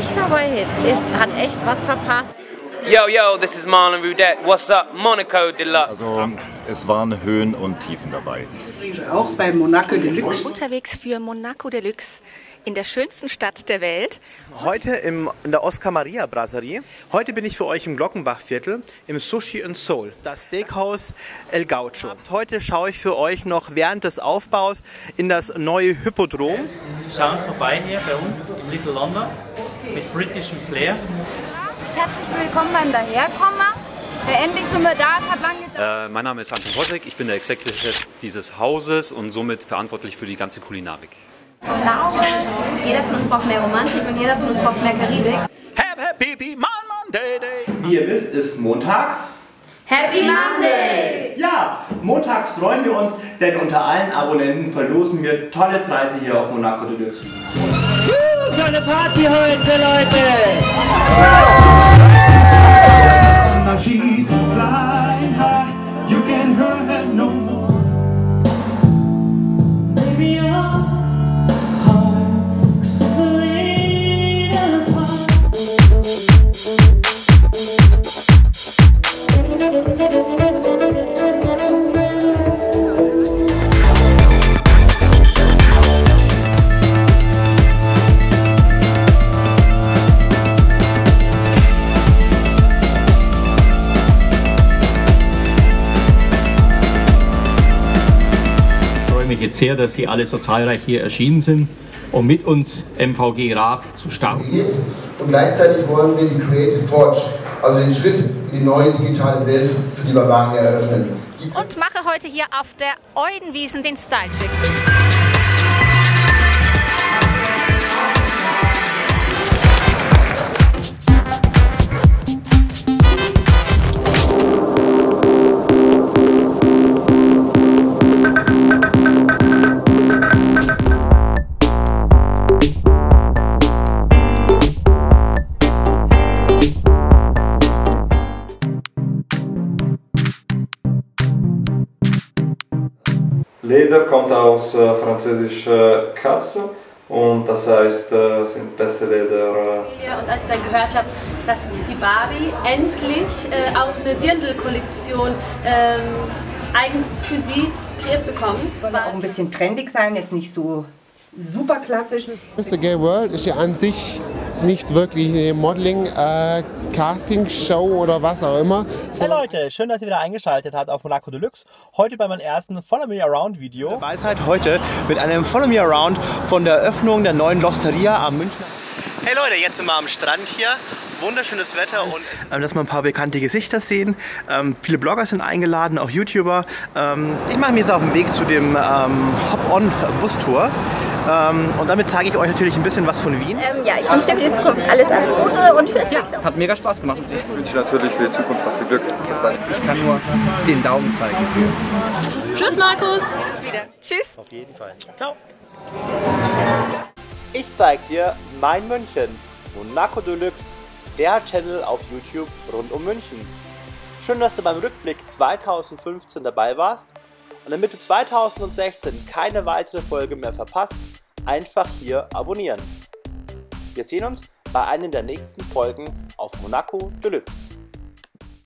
nicht dabei ist, hat echt was verpasst. Yo, this is Marlon Roudette. What's up, Monaco Deluxe? Also, es waren Höhen und Tiefen dabei. Auch bei Monaco Deluxe. Unterwegs für Monaco Deluxe in der schönsten Stadt der Welt. Heute in der Oscar Maria Brasserie. Heute bin ich für euch im Glockenbachviertel im Sushi and Soul, das Steakhouse El Gaucho. Heute schaue ich für euch noch während des Aufbaus in das neue Hippodrom. Schauen vorbei hier bei uns in Little London mit britischem Flair. Herzlich willkommen beim Daherkommen. Endlich sind wir da, es hat lange gedauert. Mein Name ist Anton Wojtek, ich bin der Executive Chef dieses Hauses und somit verantwortlich für die ganze Kulinarik. Ich glaube, jeder von uns braucht mehr Romantik und jeder von uns braucht mehr Karibik. Happy Monday Day! Wie ihr wisst, ist montags. Happy Monday! Ja, montags freuen wir uns, denn unter allen Abonnenten verlosen wir tolle Preise hier auf Monaco Deluxe. Tolle Party heute, Leute! She's flying high, you can't hurt her no more. Maybe your heart's falling apart. Ich freue mich jetzt sehr, dass Sie alle so zahlreich hier erschienen sind, um mit uns MVG Rad zu starten. Und gleichzeitig wollen wir die Creative Forge, also den Schritt in die neue digitale Welt für die Bavaria eröffnen. Und mache heute hier auf der Eudenwiesen den Style-Check. Leder kommt aus französischer Kapsel und das heißt, sind beste Leder. Und als ich dann gehört habe, dass die Barbie endlich auch eine Dirndl-Kollektion eigens für sie kreiert bekommt. Soll auch ein bisschen trendig sein, jetzt nicht so super klassisch. Mr. Gay World ist ja an sich nicht wirklich eine Modeling, Casting-Show oder was auch immer. Hey Leute, schön, dass ihr wieder eingeschaltet habt auf Monaco Deluxe. Heute bei meinem ersten Follow Me Around Video. Dabei seid heute mit einem Follow Me Around von der Eröffnung der neuen L'Osteria am Münchner. Hey Leute, jetzt sind wir am Strand hier. Wunderschönes Wetter und dass wir ein paar bekannte Gesichter sehen. Viele Blogger sind eingeladen, auch YouTuber. Ich mache mich jetzt auf den Weg zu dem Hop-on-Bus-Tour. Und damit zeige ich euch natürlich ein bisschen was von Wien. Ja, ich wünsche dir für die Zukunft alles Gute und vielleicht Hat mega Spaß gemacht. Ich wünsche natürlich für die Zukunft noch viel Glück. Ich kann nur den Daumen zeigen. Tschüss, Markus! Tschüss! Auf jeden Fall. Ciao! Ich zeige dir mein München, Monaco Deluxe, der Channel auf YouTube rund um München. Schön, dass du beim Rückblick 2015 dabei warst und damit du 2016 keine weitere Folge mehr verpasst, einfach hier abonnieren. Wir sehen uns bei einer der nächsten Folgen auf Monaco Deluxe.